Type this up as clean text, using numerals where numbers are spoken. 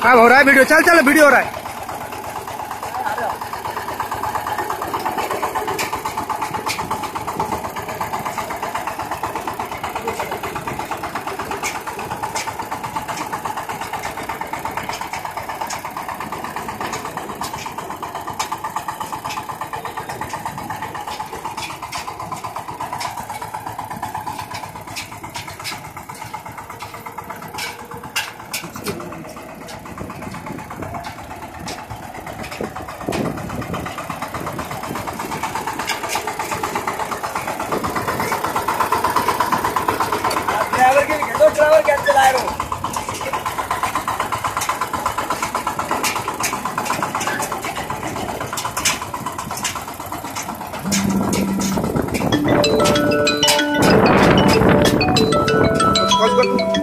अब हो रहा है वीडियो, चल चल वीडियो हो रहा है। ड्राइवर कैसे चला रहे हो? कौन